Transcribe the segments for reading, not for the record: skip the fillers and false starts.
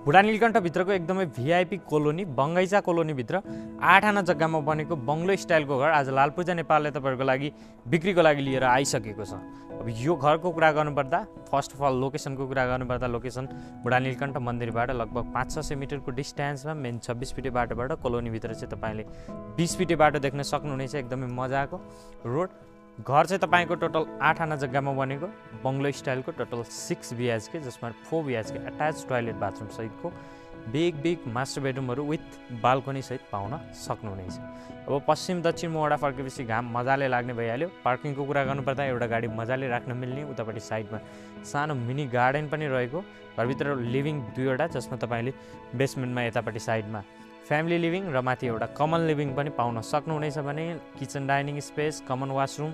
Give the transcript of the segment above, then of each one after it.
बुढानीलकण्ठ भित्रको एकदमै VIP colony बङ्गैचा colony भित्र 8 आना जग्गामा बनेको बङ्गलो स्टाइलको घर आज लालपूजा नेपालले तपाईहरुको लागि बिक्रीको लागि लिएर आइसकेको छ। अब यो घरको कुरा गर्नुपर्दा फर्स्ट अफ अल लोकेसनको कुरा गर्नुपर्दा लोकेसन बुढानीलकण्ठ मन्दिरबाट लगभग 500-600 मिटरको डिस्टेन्समा मेन 26 फिटे बाटोबाट कोलोनी भित्र चाहिँ तपाईले 20 फिटे बाटो देख्न सक्नुहुनेछ। एकदमै मजाको रोड घर चाहिँ तपाईको टोटल 8 आना जग्गामा बनेको बङ्गलो स्टाइलको टोटल 6 बीएचके जसमा 4 बीएचके अट्याच टोयलेट बाथरुम सहितको बिग मास्टर बेडरुमहरु विथ बाल्कनी सहित पाउन सक्नुहुनेछ। अब पश्चिम दक्षिण मोडा फर्केपछि घाम मजाले लाग्ने भइहाल्यो। पार्किङको कुरा गर्नुपर्दा एउटा गाडी मजाले राख्न मिल्ने उतापट्टि साइडमा सानो मिनी गार्डन पनि रहेको। घरभित्र लिभिङ दुईवटा जसमा तपाईले बेसमेन्टमा यतापट्टि साइडमा फ्यामिली लिभिङ र माथि एउटा कमन लिभिङ पनि पाउन सक्नुहुनेछ भने kitchen dining space common washroom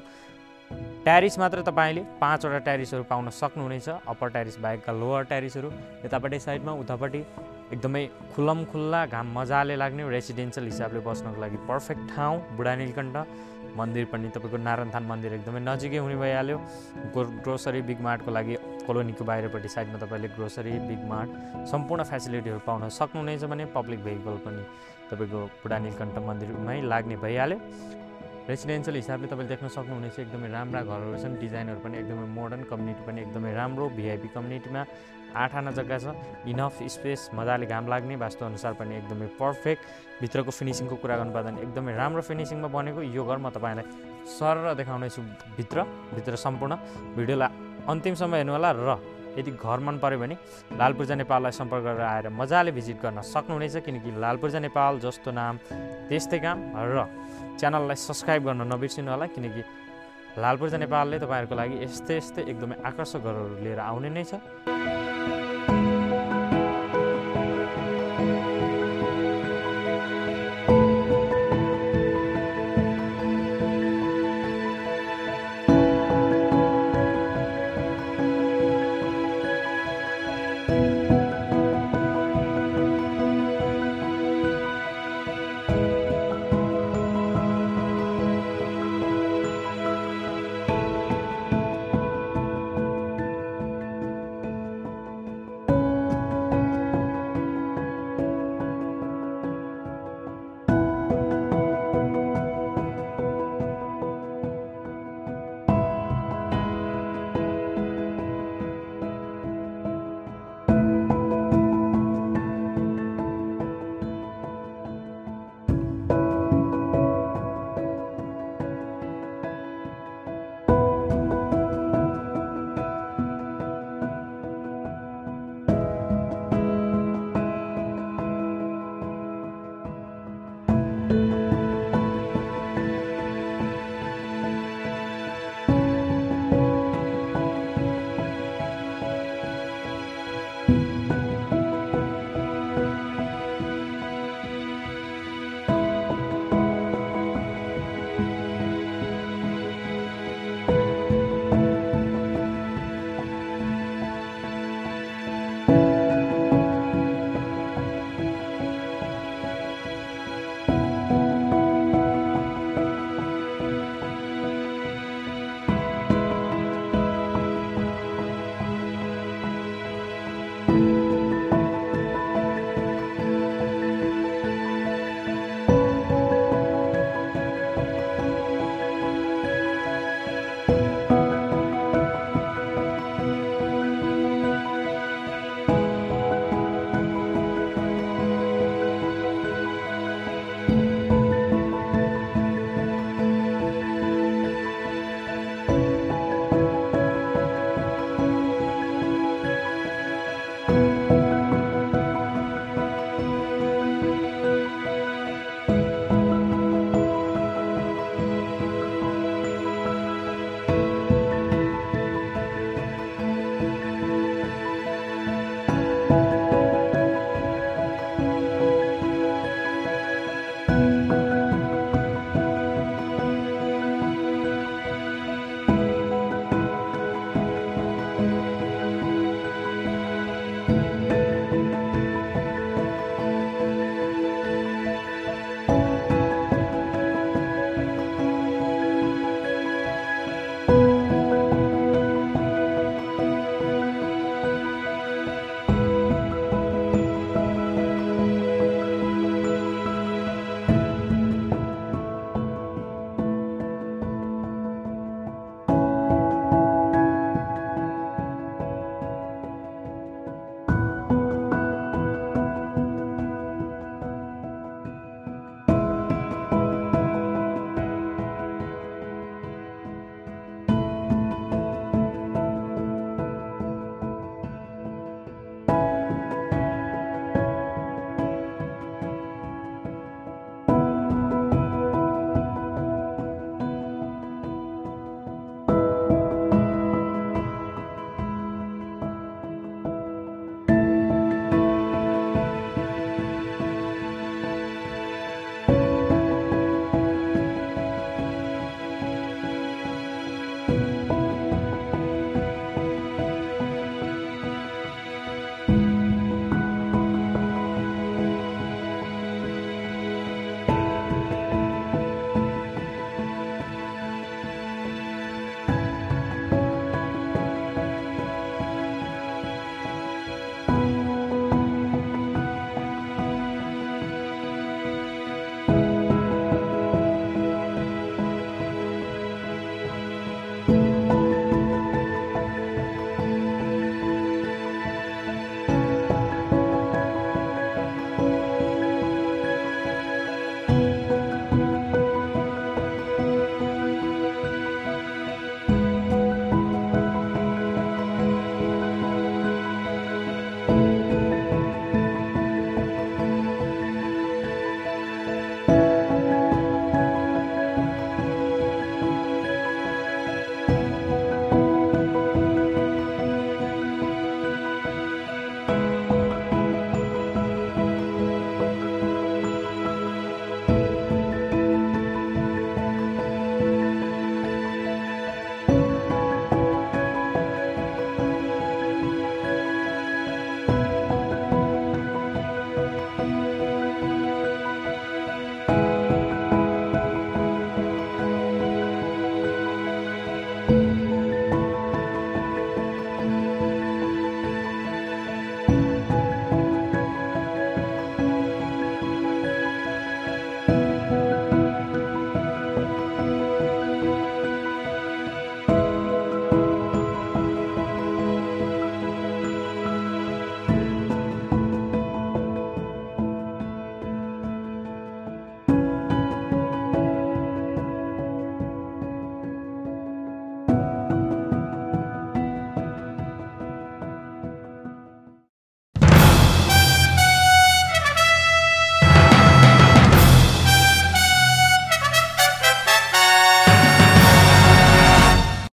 terrace मात्र तपाईले 5 वटा ट्यारिसहरु पाउन सक्नुहुनेछ। अप्पर ट्यारिस बाहेकका लोअर ट्यारिसहरु यतापट्टि साइडमा उतापट्टि एकदमै खुल्लम खुल्ला घाम मजाले लाग्ने रेसिडेन्शियल हिसाबले बस्नको लागि पर्फेक्ट ठाउँ। बुढानीलकण्ठ मन्दिर पनि तपाईको नारायणथान मन्दिर एकदमै नजिकै हुने भइहाल्यो। ग्रोसरी बिग मार्टको लागि कोलोनीको बाहिरपट्टि साइडमा तपाईले ग्रोसरी बिग मार्ट सम्पूर्ण फ्यासिलिटीहरु पाउन सक्नुहुनेछ भने पब्लिक भेहिकल पनि तपाईको बुढानीलकण्ठ मन्दिरमै लाग्ने भइहाल्यो। रेसिडेन्शियल हिसाबले तपाईले देख्न सक्नुहुनेछ एकदमै राम्रा घरहरु छन्। डिजाइनहरु पनि एकदमै मोडर्न कम्युनिटी पनि एकदमै राम्रो भिआइपी कम्युनिटीमा 8 आना जग्गा छ। इनफ स्पेस मजाले घाम लाग्ने वास्तु अनुसार पनि एकदमै पर्फेक्ट। भित्रको फिनिशिङको कुरा गर्नुपर्दा एकदमै राम्रो फिनिशिङमा बनेको यो घर म तपाईलाई सरर देखाउनेछु। भित्र सम्पूर्ण भिडियोलाई अन्तिमसम्म हेर्नु होला र यदि घर मन पर्यो भने लालपूजा नेपाललाई सम्पर्क गरेर आएर मजाले भिजिट गर्न सक्नुहुनेछ किनकि लालपूजा नेपाल जस्तो नाम त्यस्तै काम र च्यानललाई सब्स्क्राइब गर्न नबिर्सिनु होला किनकि लालपूजा नेपालले तपाईहरुको लागि यस्तै एकदमै आकर्षक घरहरु लिएर आउने नै छ। you